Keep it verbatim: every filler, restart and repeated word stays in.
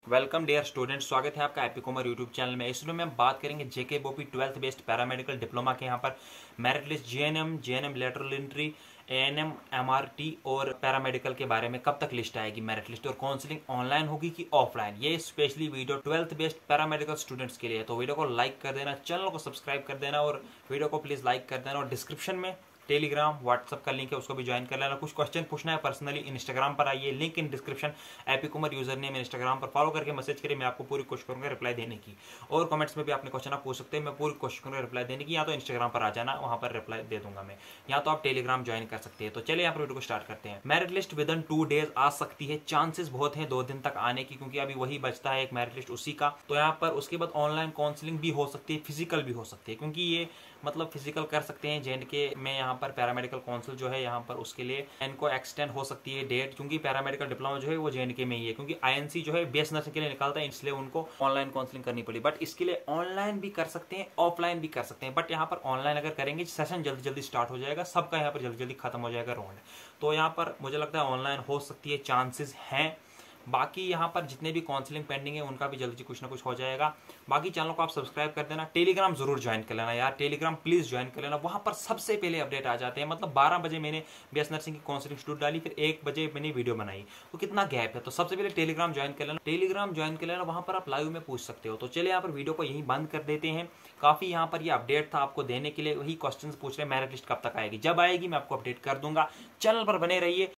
Welcome dear student, स्वागत है आपका एपी कॉमर यूट्यूब चैनल में। इस वीडियो में हम बात करेंगे JK BOPEE twelfth based paramedical diploma के यहाँ पर merit list, GNM, GNM lateral entry, ANM, MRT और पैरामेडिकल के बारे में कब तक लिस्ट आएगी मेरिट लिस्ट, और काउंसलिंग ऑनलाइन होगी कि ऑफलाइन। ये specially video twelfth based paramedical students के लिए है, तो वीडियो को लाइक कर देना, चैनल को सब्सक्राइब कर देना और वीडियो को प्लीज लाइक कर देना। और डिस्क्रिप्शन में टेलीग्राम, व्हाट्सअप का लिंक है, उसको भी ज्वाइन कर लेना। कुछ क्वेश्चन पूछना है पर्सनली इंस्टाग्राम पर आइए, link in description. AP Kumar user name Instagram पर फॉलो करके मैसेज करिए, मैं आपको पूरी कोशिश करूंगा रिप्लाई देने की। और कमेंट्स में भी अपने क्वेश्चन आप पूछ सकते हैं, मैं पूरी कोशिश करूंगा रिप्लाई देने की। या तो इंस्टाग्राम पर आ जाना, वहां पर रिप्लाई दे दूंगा मैं, या तो आप टेलीग्राम ज्वाइन कर सकते हैं। तो चलिए यहाँ पर वीडियो को स्टार्ट करते हैं। Merit list within two days आ सकती है, चांसेस बहुत है दो दिन तक आने की, क्योंकि अभी वही बचता है एक मेरिट लिस्ट उसी का। तो यहाँ पर उसके बाद ऑनलाइन काउंसलिंग भी हो सकती है, फिजिकल भी हो सकती है, क्योंकि ये मतलब फिजिकल कर सकते हैं जेएनके में। यहाँ पर पैरामेडिकल काउंसिल जो है यहाँ पर उसके लिए इनको एक्सटेंड हो सकती है डेट, क्योंकि पैरामेडिकल डिप्लोमा जो है वो जेएनके में ही है, क्योंकि आईएनसी जो है बेस नर्सिंग के लिए निकालता है, इसलिए उनको ऑनलाइन काउंसलिंग करनी पड़ी। बट इसके लिए ऑनलाइन भी कर सकते हैं, ऑफलाइन भी कर सकते हैं। बट यहाँ पर ऑनलाइन अगर करेंगे, सेशन जल्दी जल्दी स्टार्ट हो जाएगा, सबका यहाँ पर जल्दी जल्दी खत्म हो जाएगा राउंड। तो यहाँ पर मुझे लगता है ऑनलाइन हो सकती है, चांसेस हैं। बाकी यहाँ पर जितने भी काउंसलिंग पेंडिंग है उनका भी जल्दी कुछ ना कुछ हो जाएगा। बाकी चैनल को आप सब्सक्राइब कर देना, टेलीग्राम जरूर ज्वाइन कर लेना यार, टेलीग्राम प्लीज ज्वाइन कर लेना। वहां पर सबसे पहले अपडेट आ जाते हैं। मतलब बारह बजे मैंने बीएस नर्सिंग की काउंसलिंग शेड्यूल डाली, फिर एक बजे मैंने वीडियो बनाई, तो कितना गैप है। तो सबसे पहले टेलीग्राम ज्वाइन कर लेना, टेलीग्राम ज्वाइन कर लेना, वहां पर आप लाइव में पूछ सकते हो। तो चलिए यहाँ पर वीडियो को यही बंद कर देते हैं। काफी यहाँ पर ये अपडेट था आपको देने के लिए। वही क्वेश्चन पूछ रहे मेरिट लिस्ट कब तक आएगी, जब आएगी मैं आपको अपडेट कर दूंगा। चैनल पर बने रहिए,